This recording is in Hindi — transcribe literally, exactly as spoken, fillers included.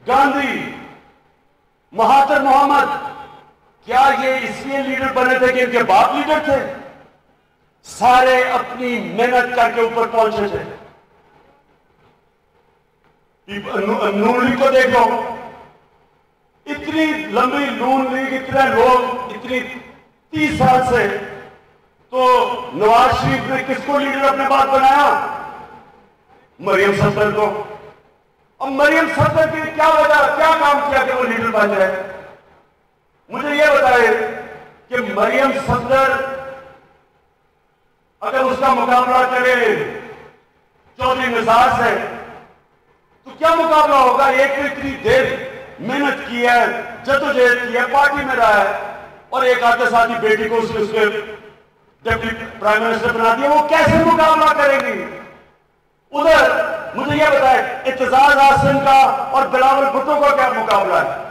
गांधी, महातिर मोहम्मद, क्या ये इसलिए लीडर बने थे कि इनके बाप लीडर थे? सारे अपनी मेहनत करके ऊपर पहुंचे थे। नून लीग को देख लो, इतनी लंबी नून लीग, इतने लोग, इतनी तीस साल से, तो नवाज शरीफ ने किसको लीडर अपने बाद बनाया? मरियम सफदर को। अब मरियम सफदर की क्या वजह, क्या काम किया कि वो लीडर बन जाए? मुझे यह बताए कि मरियम सफदर अगर उसका मुकाबला करे चौधरी निसार से, तो क्या मुकाबला होगा? एक तो इतनी देर मेहनत की है, जद्दोजहद की है, पार्टी में रहा है, और एक आधे साथी बेटी को उसने उसके डिप्टी प्राइम मिनिस्टर बना दिया, वो कैसे मुकाबला करेंगी? उधर मुझे यह बताए, इत्तेजाज आसन का और बिलावल भुट्टो का क्या मुकाबला है?